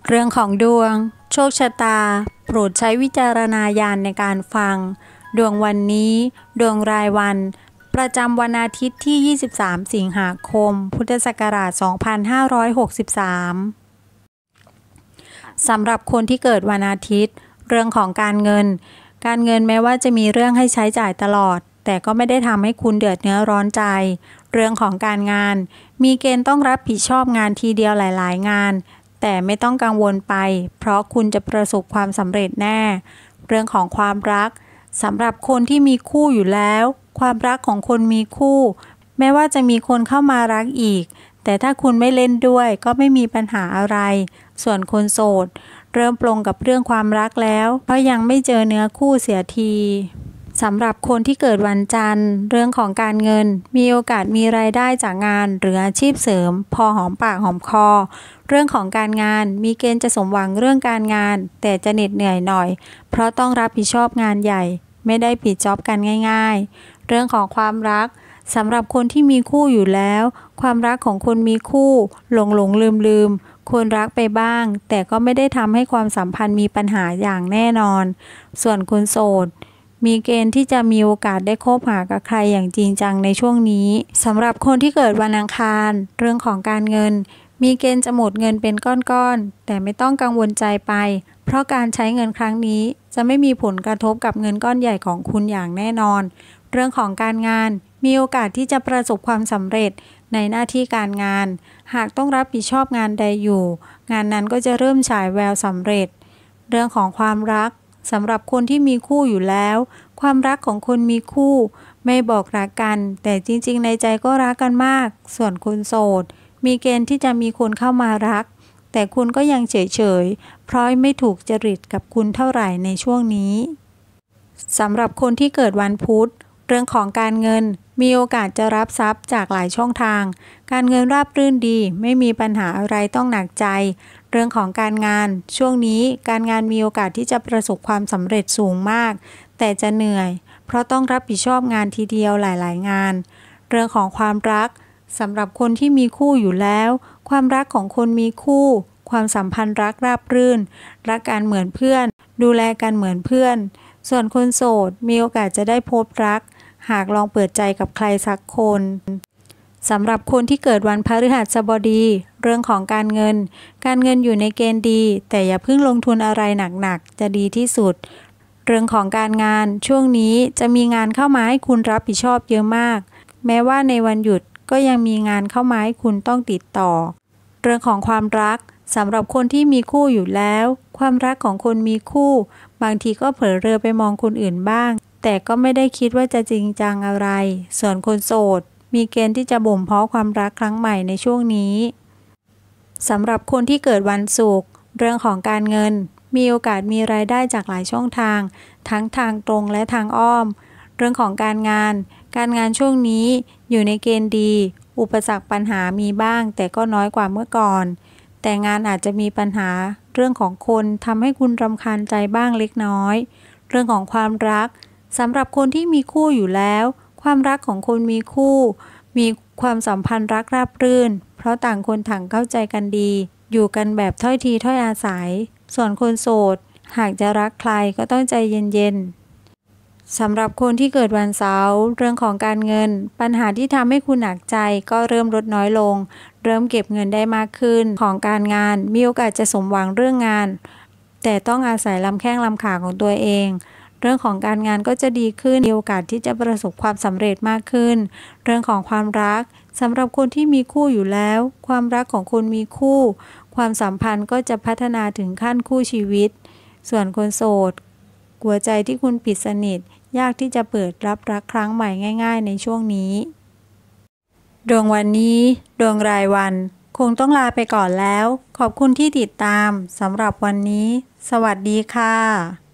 เรื่องของดวงโชคชะตาโปรดใช้วิจารณญาณในการฟังดวงวันนี้ดวงรายวันประจำวันอาทิตย์ที่ 23 สิงหาคม พุทธศักราช 2563 สำหรับคนที่เกิดวันอาทิตย์เรื่องของการเงินแม้ว่าจะมีเรื่องให้ใช้จ่ายตลอดแต่ก็ไม่ได้ทำให้คุณเดือดเนื้อร้อนใจเรื่องของการงานมีเกณฑ์ต้องรับผิดชอบงานทีเดียวหลายๆงานแต่ไม่ต้องกังวลไปเพราะคุณจะประสบความสำเร็จแน่เรื่องของความรักสำหรับคนที่มีคู่อยู่แล้วความรักของคนมีคู่แม้ว่าจะมีคนเข้ามารักอีกแต่ถ้าคุณไม่เล่นด้วยก็ไม่มีปัญหาอะไรส่วนคนโสดเริ่มปลงกับเรื่องความรักแล้วเพราะยังไม่เจอเนื้อคู่เสียทีสำหรับคนที่เกิดวันจันทร์เรื่องของการเงินมีโอกาสมีรายได้จากงานหรืออาชีพเสริมพอหอมปากหอมคอเรื่องของการงานมีเกณฑ์จะสมหวังเรื่องการงานแต่จะเหน็ดเหนื่อยหน่อยเพราะต้องรับผิดชอบงานใหญ่ไม่ได้ปิดจ็อบกันง่ายๆเรื่องของความรักสำหรับคนที่มีคู่อยู่แล้วความรักของคนมีคู่หลงลืมควรรักไปบ้างแต่ก็ไม่ได้ทำให้ความสัมพันธ์มีปัญหาอย่างแน่นอนส่วนคนโสดมีเกณฑ์ที่จะมีโอกาสได้คบหากับใครอย่างจริงจังในช่วงนี้สำหรับคนที่เกิดวันอังคารเรื่องของการเงินมีเกณฑ์จะหมดเงินเป็นก้อนๆแต่ไม่ต้องกังวลใจไปเพราะการใช้เงินครั้งนี้จะไม่มีผลกระทบกับเงินก้อนใหญ่ของคุณอย่างแน่นอนเรื่องของการงานมีโอกาสที่จะประสบความสำเร็จในหน้าที่การงานหากต้องรับผิดชอบงานใดอยู่งานนั้นก็จะเริ่มฉายแววสำเร็จเรื่องของความรักสำหรับคนที่มีคู่อยู่แล้วความรักของคนมีคู่ไม่บอกรักกันแต่จริงๆในใจก็รักกันมากส่วนคนโสดมีเกณฑ์ที่จะมีคนเข้ามารักแต่คุณก็ยังเฉยๆเพราะไม่ถูกจริตกับคุณเท่าไหร่ในช่วงนี้สำหรับคนที่เกิดวันพุธเรื่องของการเงินมีโอกาสจะรับทรัพย์จากหลายช่องทางการเงินราบรื่นดีไม่มีปัญหาอะไรต้องหนักใจเรื่องของการงานช่วงนี้การงานมีโอกาสที่จะประสบความสำเร็จสูงมากแต่จะเหนื่อยเพราะต้องรับผิดชอบงานทีเดียวหลายๆงานเรื่องของความรักสำหรับคนที่มีคู่อยู่แล้วความรักของคนมีคู่ความสัมพันธ์รักราบรื่นรักกันเหมือนเพื่อนดูแลกันเหมือนเพื่อนส่วนคนโสดมีโอกาสจะได้พบรักหากลองเปิดใจกับใครสักคนสำหรับคนที่เกิดวันพฤหัสบดีเรื่องของการเงินอยู่ในเกณฑ์ดีแต่อย่าเพิ่งลงทุนอะไรหนักๆจะดีที่สุดเรื่องของการงานช่วงนี้จะมีงานเข้ามาให้คุณรับผิดชอบเยอะมากแม้ว่าในวันหยุดก็ยังมีงานเข้ามาให้คุณต้องติดต่อเรื่องของความรักสำหรับคนที่มีคู่อยู่แล้วความรักของคนมีคู่บางทีก็เผลอเรอไปมองคนอื่นบ้างแต่ก็ไม่ได้คิดว่าจะจริงจังอะไรส่วนคนโสดมีเกณฑ์ที่จะบ่มเพาะความรักครั้งใหม่ในช่วงนี้สำหรับคนที่เกิดวันศุกร์เรื่องของการเงินมีโอกาสมีรายได้จากหลายช่องทางทั้งทางตรงและทางอ้อมเรื่องของการงานช่วงนี้อยู่ในเกณฑ์ดีอุปสรรคปัญหามีบ้างแต่ก็น้อยกว่าเมื่อก่อนแต่งานอาจจะมีปัญหาเรื่องของคนทำให้คุณรำคาญใจบ้างเล็กน้อยเรื่องของความรักสำหรับคนที่มีคู่อยู่แล้วความรักของคนมีคู่มีความสัมพันธ์รักราบรื่นเพราะต่างคนต่างเข้าใจกันดีอยู่กันแบบถ้อยทีถ้อยอาศัยส่วนคนโสดหากจะรักใครก็ต้องใจเย็นๆสำหรับคนที่เกิดวันเสาร์เรื่องของการเงินปัญหาที่ทำให้คุณหนักใจก็เริ่มลดน้อยลงเริ่มเก็บเงินได้มากขึ้นของการงานมีโอกาสจะสมหวังเรื่องงานแต่ต้องอาศัยลำแข้งลำขาของตัวเองเรื่องของการงานก็จะดีขึ้นมีโอกาสที่จะประสบความสำเร็จมากขึ้นเรื่องของความรักสำหรับคนที่มีคู่อยู่แล้วความรักของคนมีคู่ความสัมพันธ์ก็จะพัฒนาถึงขั้นคู่ชีวิตส่วนคนโสดหัวใจที่คุณปิดสนิทยากที่จะเปิดรับรักครั้งใหม่ง่ายๆในช่วงนี้ดวงวันนี้ดวงรายวันคงต้องลาไปก่อนแล้วขอบคุณที่ติดตามสำหรับวันนี้สวัสดีค่ะ